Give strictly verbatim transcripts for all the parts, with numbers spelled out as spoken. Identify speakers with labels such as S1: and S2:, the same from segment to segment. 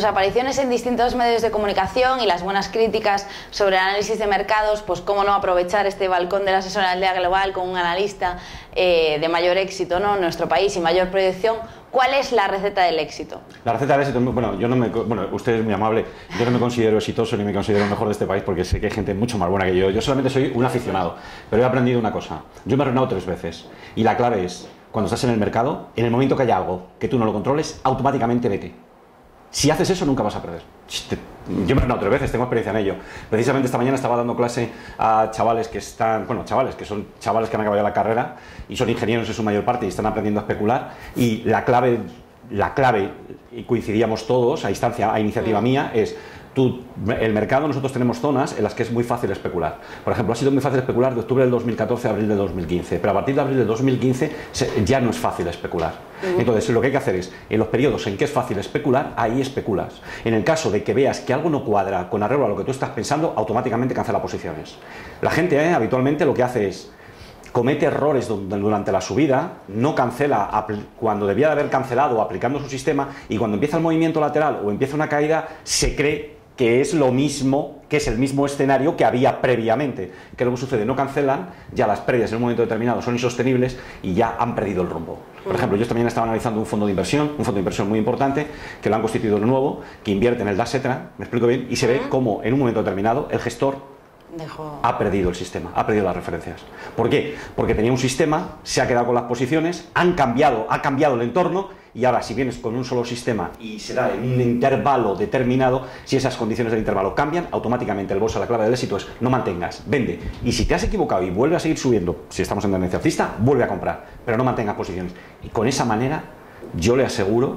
S1: sus apariciones en distintos medios de comunicación y las buenas críticas sobre el análisis de mercados, pues cómo no aprovechar este balcón de la asesora de Aldea Global con un analista eh, de mayor éxito, ¿no?, en nuestro país y mayor proyección. ¿Cuál es la receta del éxito?
S2: La receta del éxito, bueno, yo no me, bueno, usted es muy amable, yo no me considero exitoso ni me considero el mejor de este país porque sé que hay gente mucho más buena que yo. Yo solamente soy un aficionado, pero he aprendido una cosa. Yo me he arruinado tres veces y la clave es, cuando estás en el mercado, en el momento que haya algo que tú no lo controles, automáticamente vete. Si haces eso, nunca vas a perder. Yo me he arruinado tres veces, tengo experiencia en ello. Precisamente esta mañana estaba dando clase a chavales que están, bueno, chavales, que son chavales que han acabado la carrera y son ingenieros en su mayor parte y están aprendiendo a especular. Y la clave, la clave, y coincidíamos todos, a instancia, a iniciativa mía, es... Tú, el mercado, nosotros tenemos zonas en las que es muy fácil especular. Por ejemplo, ha sido muy fácil especular de octubre del dos mil catorce a abril del dos mil quince, pero a partir de abril del dos mil quince se, ya no es fácil especular. Uh-huh. Entonces, lo que hay que hacer es, en los periodos en que es fácil especular, ahí especulas. En el caso de que veas que algo no cuadra con arreglo a lo que tú estás pensando, automáticamente cancela posiciones. La gente eh, habitualmente lo que hace es comete errores durante la subida, no cancela cuando debía de haber cancelado aplicando su sistema, y cuando empieza el movimiento lateral o empieza una caída, se cree que es lo mismo, que es el mismo escenario que había previamente. ¿Qué es lo que sucede? No cancelan, ya las pérdidas en un momento determinado son insostenibles y ya han perdido el rumbo. Por ejemplo, yo también estaba analizando un fondo de inversión, un fondo de inversión muy importante, que lo han constituido de nuevo, que invierte en el DAX Etra, me explico bien, y se ve cómo en un momento determinado el gestor Dejó. ha perdido el sistema, ha perdido las referencias. ¿Por qué? Porque tenía un sistema, se ha quedado con las posiciones, han cambiado, ha cambiado el entorno, y ahora si vienes con un solo sistema y se da en un intervalo determinado, si esas condiciones del intervalo cambian, automáticamente el bolsa, la clave del éxito es no mantengas, vende. Y si te has equivocado y vuelve a seguir subiendo, si estamos en tendencia alcista, vuelve a comprar, pero no mantengas posiciones. Y con esa manera, yo le aseguro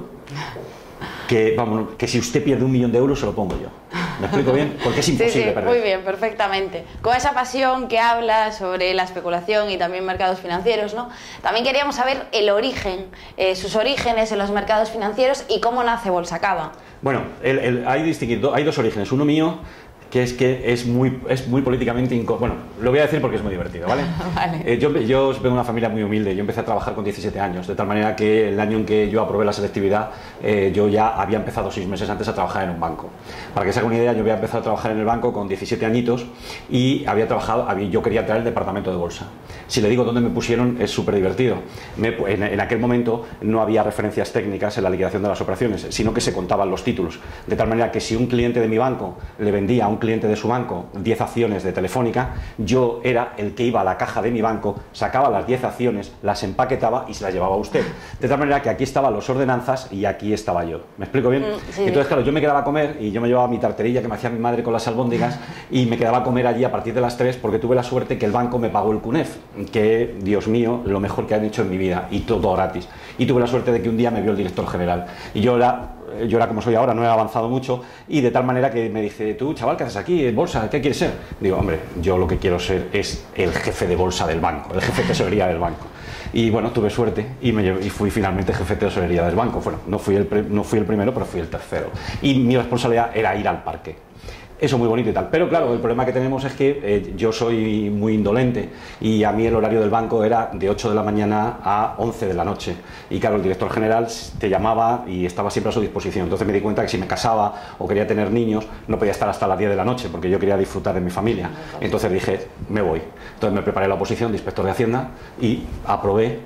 S2: que, vamos, que si usted pierde un millón de euros, se lo pongo yo. ¿Me explico bien? Porque es imposible
S1: sí, sí,
S2: perder.
S1: Muy bien, perfectamente. Con esa pasión que habla sobre la especulación y también mercados financieros, ¿no? También queríamos saber el origen, eh, sus orígenes en los mercados financieros y cómo nace Bolsacaba.
S2: Bueno, el, el, hay, distinguido, hay dos orígenes. Uno mío, que es que es muy, es muy políticamente inco... Bueno, lo voy a decir porque es muy divertido, ¿vale? Vale. Eh, yo, yo vengo de una familia muy humilde, yo empecé a trabajar con diecisiete años, de tal manera que el año en que yo aprobé la selectividad, eh, yo ya había empezado seis meses antes a trabajar en un banco. Para que se haga una idea, yo había empezado a trabajar en el banco con diecisiete añitos y había trabajado, había, yo quería entrar al departamento de bolsa. Si le digo dónde me pusieron, es súper divertido. Me, en, en aquel momento no había referencias técnicas en la liquidación de las operaciones, sino que se contaban los títulos. De tal manera que si un cliente de mi banco le vendía a un cliente de su banco diez acciones de Telefónica, yo era el que iba a la caja de mi banco, sacaba las diez acciones, las empaquetaba y se las llevaba a usted. De tal manera que aquí estaban los ordenanzas y aquí estaba yo. ¿Me explico bien? Sí. Entonces, claro, yo me quedaba a comer y yo me llevaba mi tarterilla que me hacía mi madre con las albóndigas y me quedaba a comer allí a partir de las tres porque tuve la suerte que el banco me pagó el CUNEF, que, Dios mío, lo mejor que han hecho en mi vida, y todo gratis. Y tuve la suerte de que un día me vio el director general y yo era... Yo era como soy ahora, no he avanzado mucho, y de tal manera que me dice, tú, chaval, ¿qué haces aquí en bolsa? ¿Qué quieres ser? Digo, hombre, yo lo que quiero ser es el jefe de bolsa del banco, el jefe de tesorería del banco. Y bueno, tuve suerte y, me llevé, y fui finalmente jefe de tesorería del banco. Bueno, no fui, el, no fui el primero, pero fui el tercero. Y mi responsabilidad era ir al parque. Eso muy bonito y tal, pero claro, el problema que tenemos es que eh, yo soy muy indolente y a mí el horario del banco era de ocho de la mañana a once de la noche y claro, el director general te llamaba y estaba siempre a su disposición. Entonces me di cuenta que si me casaba o quería tener niños no podía estar hasta las diez de la noche porque yo quería disfrutar de mi familia. Entonces dije, me voy. Entonces me preparé la oposición de inspector de Hacienda y aprobé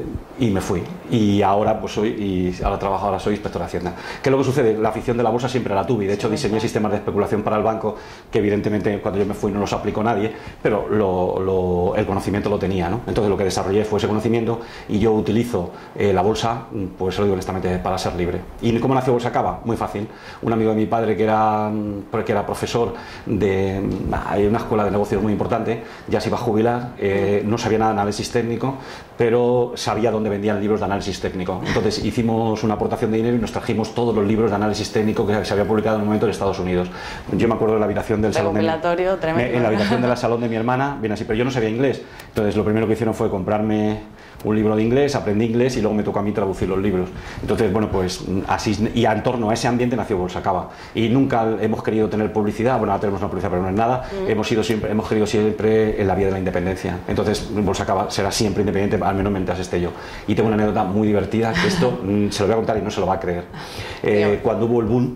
S2: y me fui, y ahora pues soy y ahora trabajo, ahora soy inspector de Hacienda. ¿Qué es lo que sucede? La afición de la bolsa siempre la tuve y de hecho diseñé sistemas de especulación para el banco que evidentemente cuando yo me fui no los aplicó nadie, pero lo, lo, el conocimiento lo tenía, ¿no? Entonces lo que desarrollé fue ese conocimiento y yo utilizo eh, la bolsa, pues lo digo honestamente, para ser libre. ¿Y cómo nació Bolsacaba? Muy fácil. Un amigo de mi padre que era, que era profesor de una escuela de negocios muy importante, ya se iba a jubilar, eh, no sabía nada de análisis técnico, pero sabía dónde vendían libros de análisis técnico. Entonces hicimos una aportación de dinero y nos trajimos todos los libros de análisis técnico que se había publicado en un momento en Estados Unidos. Yo me acuerdo de la habitación del salón de mi, me, en la habitación del salón de mi hermana, bien así, pero yo no sabía inglés. Entonces lo primero que hicieron fue comprarme un libro de inglés, aprendí inglés y luego me tocó a mí traducir los libros. Entonces, bueno, pues así, y en torno a ese ambiente nació Bolsacaba. Y nunca hemos querido tener publicidad, bueno, ahora tenemos una publicidad, pero no es nada. Mm. Hemos sido siempre, hemos querido siempre en la vía de la independencia. Entonces, Bolsacaba será siempre independiente, al menos mientras esté yo. Y tengo una anécdota muy divertida, que esto se lo voy a contar y no se lo va a creer. Eh, cuando hubo el boom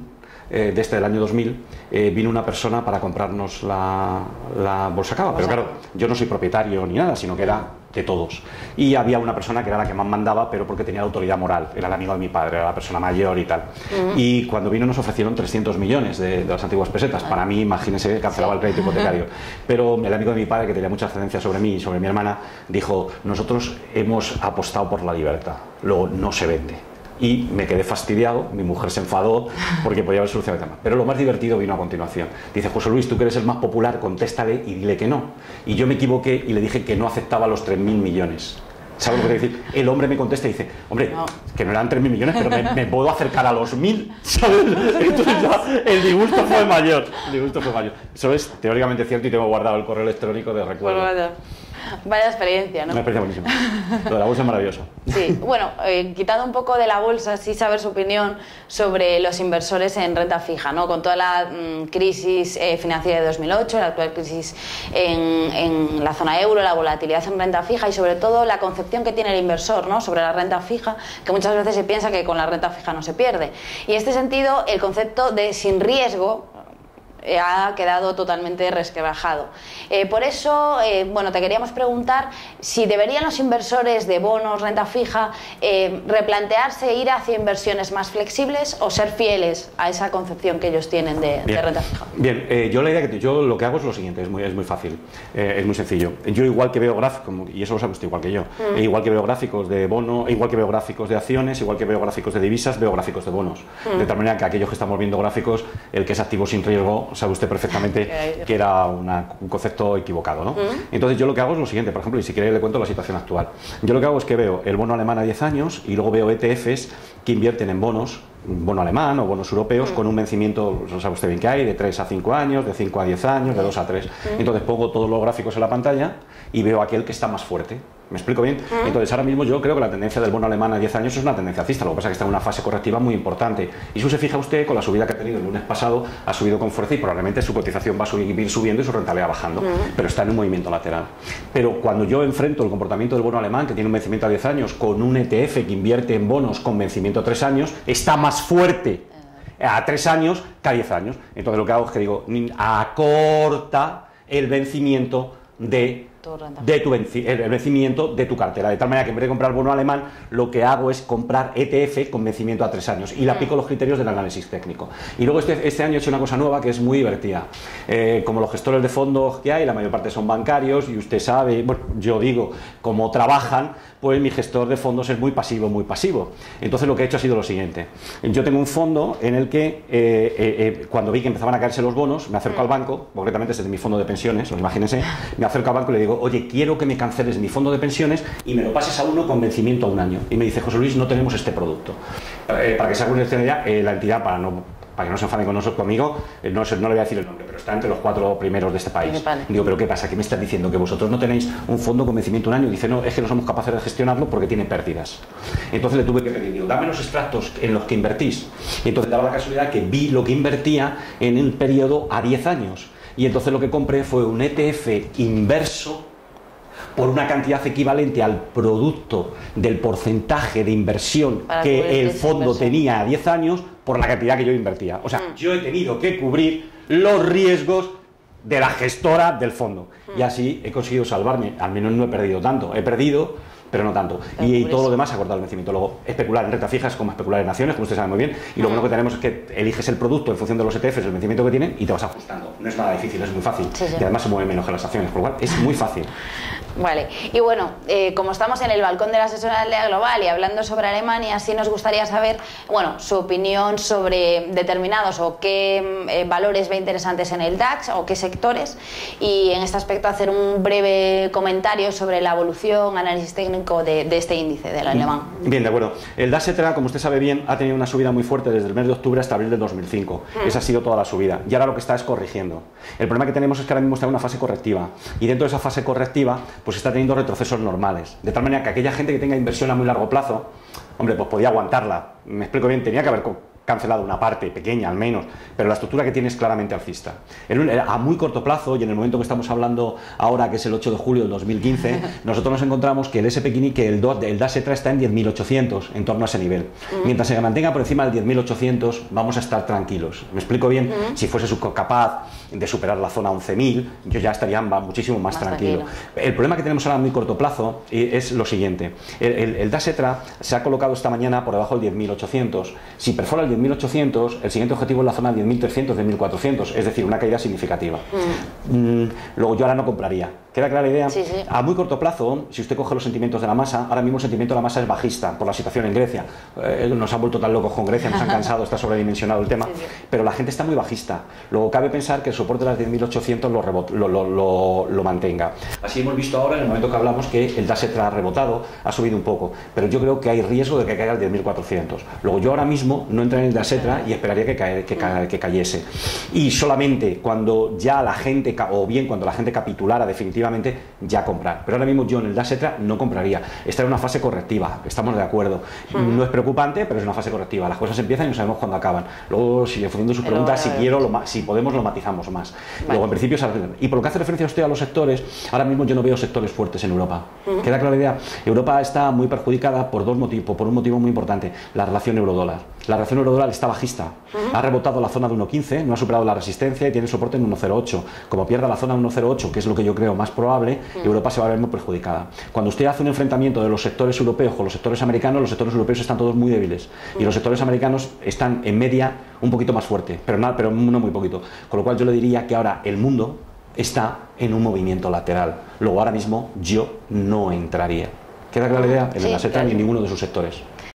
S2: eh, de este del año dos mil, eh, vino una persona para comprarnos la, la bolsa Cava, pero claro, yo no soy propietario ni nada, sino que era de todos. Y había una persona que era la que más mandaba, pero porque tenía autoridad moral, era el amigo de mi padre, era la persona mayor y tal. Uh-huh. Y cuando vino nos ofrecieron trescientos millones de, de las antiguas pesetas. Uh-huh. Para mí, imagínense, cancelaba sí. el crédito hipotecario. Pero el amigo de mi padre, que tenía mucha ascendencia sobre mí y sobre mi hermana, dijo, nosotros hemos apostado por la libertad, luego no se vende. Y me quedé fastidiado, mi mujer se enfadó porque podía haber solucionado el tema. Pero lo más divertido vino a continuación. Dice, José Luis, tú que eres el más popular, contéstale y dile que no. Y yo me equivoqué y le dije que no aceptaba los tres mil millones. ¿Sabes lo que quiero decir? El hombre me contesta y dice, hombre, no. que no eran tres mil millones, pero me, me puedo acercar a los mil, ¿sabes? Entonces ya el disgusto fue mayor. El disgusto fue mayor. Eso es teóricamente cierto y tengo guardado el correo electrónico de recuerdo.
S1: Bueno, vaya experiencia, ¿no?
S2: Una experiencia buenísima. Lo de la bolsa es maravilloso.
S1: Sí, bueno, eh, quitando un poco de la bolsa, sí saber su opinión sobre los inversores en renta fija, ¿no? Con toda la mmm, crisis eh, financiera de dos mil ocho, la actual crisis en, en la zona euro, la volatilidad en renta fija y sobre todo la concepción que tiene el inversor, ¿no? Sobre la renta fija, que muchas veces se piensa que con la renta fija no se pierde. Y en este sentido, el concepto de sin riesgo ha quedado totalmente resquebrajado. Eh, por eso, eh, bueno, te queríamos preguntar si deberían los inversores de bonos, renta fija, eh, replantearse ir hacia inversiones más flexibles o ser fieles a esa concepción que ellos tienen de, de renta fija.
S2: Bien, eh, yo la idea que yo lo que hago es lo siguiente, es muy, es muy fácil, eh, es muy sencillo. Yo igual que veo gráficos, y eso lo sabe usted igual que yo, mm. igual que veo gráficos de bono, igual que veo gráficos de acciones, igual que veo gráficos de divisas, veo gráficos de bonos. Mm. De tal manera que aquellos que estamos viendo gráficos, el que es activo sin riesgo, sabe usted perfectamente que era una, un concepto equivocado, ¿no? Uh-huh. Entonces yo lo que hago es lo siguiente, por ejemplo, y si queréis le cuento la situación actual. Yo lo que hago es que veo el bono alemán a diez años y luego veo E T Fs que invierten en bonos, bono alemán o bonos europeos uh-huh. con un vencimiento, lo sabe usted bien que hay, de tres a cinco años, de cinco a diez años, de dos a tres. Uh-huh. Entonces pongo todos los gráficos en la pantalla y veo aquel que está más fuerte. ¿Me explico bien? Uh-huh. Entonces ahora mismo yo creo que la tendencia del bono alemán a diez años es una tendencia alcista, lo que pasa es que está en una fase correctiva muy importante. Y si se fija usted, con la subida que ha tenido el lunes pasado, ha subido con fuerza y probablemente su cotización va a subir subiendo y su rentabilidad bajando, uh-huh. pero está en un movimiento lateral. Pero cuando yo enfrento el comportamiento del bono alemán, que tiene un vencimiento a diez años, con un E T F que invierte en bonos con vencimiento a tres años, está más fuerte a tres años que a diez años. Entonces lo que hago es que digo, acorta el vencimiento de de tu venci el vencimiento de tu cartera, de tal manera que en vez de comprar bono alemán lo que hago es comprar E T F con vencimiento a tres años y le aplico los criterios del análisis técnico. Y luego este, este año he hecho una cosa nueva que es muy divertida. Eh, como los gestores de fondos que hay, la mayor parte son bancarios y usted sabe, bueno, yo digo, como trabajan, pues mi gestor de fondos es muy pasivo, muy pasivo. Entonces lo que he hecho ha sido lo siguiente. Yo tengo un fondo en el que eh, eh, eh, cuando vi que empezaban a caerse los bonos, me acerco al banco, concretamente es de mi fondo de pensiones, os imagínense, me acerco al banco y le digo, oye, quiero que me canceles mi fondo de pensiones y me lo pases a uno con vencimiento a un año. Y me dice, José Luis, no tenemos este producto. Eh, para que se haga una idea, eh, la entidad, para, no, para que no se enfaden con nosotros, conmigo, eh, no, no le voy a decir el nombre, pero está entre los cuatro primeros de este país. Vale. Digo, ¿pero qué pasa? ¿Qué me estás diciendo? ¿Que vosotros no tenéis un fondo con vencimiento un año? Y dice, no, es que no somos capaces de gestionarlo porque tiene pérdidas. Entonces le tuve que pedir, digo, dame los extractos en los que invertís. Y entonces daba la casualidad que vi lo que invertía en el periodo a diez años. Y entonces lo que compré fue un E T F inverso por una cantidad equivalente al producto del porcentaje de inversión para que el fondo tenía a diez años por la cantidad que yo invertía. O sea, mm. yo he tenido que cubrir los riesgos de la gestora del fondo. Mm. Y así he conseguido salvarme. Al menos no he perdido tanto. He perdido, pero no tanto. Y, y todo lo demás ha cortado el vencimiento. Luego, especular en renta fija es como especular en acciones, como usted sabe muy bien. Y lo mm. bueno que tenemos es que eliges el producto en función de los E T Fs, el vencimiento que tienen, y te vas ajustando. No es nada difícil, es muy fácil. Sí, sí. Y además se mueve menos que las acciones, por lo cual es muy fácil.
S1: Vale, y bueno, eh, como estamos en el balcón de la asesoría global y hablando sobre Alemania, sí nos gustaría saber, bueno, su opinión sobre determinados o qué eh, valores ve interesantes en el DAX o qué sectores, y en este aspecto hacer un breve comentario sobre la evolución, análisis técnico de, de este índice del alemán.
S2: Bien, de acuerdo. El DAX E T F, como usted sabe bien, ha tenido una subida muy fuerte desde el mes de octubre hasta abril del dos mil cinco. Mm. Esa ha sido toda la subida. Y ahora lo que está es corrigiendo. El problema que tenemos es que ahora mismo está en una fase correctiva. Y dentro de esa fase correctiva, pues está teniendo retrocesos normales, de tal manera que aquella gente que tenga inversión a muy largo plazo, hombre, pues podía aguantarla, me explico bien, tenía que haber cancelado una parte, pequeña al menos, pero la estructura que tiene es claramente alcista. En, a muy corto plazo, y en el momento que estamos hablando ahora, que es el ocho de julio del dos mil quince, nosotros nos encontramos que el S and P quinientos, que el, el DAS-ETRA está en diez mil ochocientos, en torno a ese nivel. Uh-huh. Mientras se mantenga por encima del diez mil ochocientos, vamos a estar tranquilos. ¿Me explico bien? Uh-huh. Si fuese capaz de superar la zona once mil, yo ya estaría muchísimo más, más tranquilo. tranquilo. El problema que tenemos ahora a muy corto plazo es lo siguiente. El, el, el DAS-ETRA se ha colocado esta mañana por debajo del diez mil ochocientos. Si perfora el diez mil ochocientos, el siguiente objetivo es la zona diez mil trescientos, diez mil cuatrocientos, es decir, una caída significativa. Mm. Mm, luego yo ahora no compraría. ¿Queda clara la idea?
S1: Sí, sí.
S2: A muy corto plazo, si usted coge los sentimientos de la masa, ahora mismo el sentimiento de la masa es bajista por la situación en Grecia. Eh, nos han vuelto tan locos con Grecia, nos han cansado, está sobredimensionado el tema, sí, sí. Pero la gente está muy bajista. Luego cabe pensar que el soporte de las diez mil ochocientos lo, rebot, lo, lo, lo, lo mantenga. Así hemos visto ahora, en el momento que hablamos, que el DAS-ETRA ha rebotado, ha subido un poco, pero yo creo que hay riesgo de que caiga al diez mil cuatrocientos. Luego yo ahora mismo no entré en el DAS-ETRA y esperaría que, cae, que, ca, que cayese. Y solamente cuando ya la gente, o bien cuando la gente capitulara definitivamente, ya comprar. Pero ahora mismo yo en el DAS-ETRA no compraría. Está en una fase correctiva, estamos de acuerdo. Uh-huh. No es preocupante, pero es una fase correctiva. Las cosas empiezan y no sabemos cuándo acaban. Luego, si en función de sus preguntas, si quiero, lo, si podemos, lo matizamos más. Vale. Luego, en principio, y por lo que hace referencia a usted a los sectores, ahora mismo yo no veo sectores fuertes en Europa. Uh-huh. ¿Queda clara la idea? Europa está muy perjudicada por dos motivos, por un motivo muy importante, la relación euro-dólar. La relación euro-dólar está bajista. Uh-huh. Ha rebotado la zona de uno quince, no ha superado la resistencia y tiene soporte en uno cero ocho. Como pierda la zona de uno cero ocho, que es lo que yo creo más probable, uh-huh. Europa se va a ver muy perjudicada. Cuando usted hace un enfrentamiento de los sectores europeos con los sectores americanos, los sectores europeos están todos muy débiles. Uh-huh. Y los sectores americanos están en media un poquito más fuerte, pero no, pero no muy poquito. Con lo cual yo le diría que ahora el mundo está en un movimiento lateral. Luego ahora mismo yo no entraría. ¿Queda clara la idea? En el DAS-ETRA ni en ninguno de sus sectores.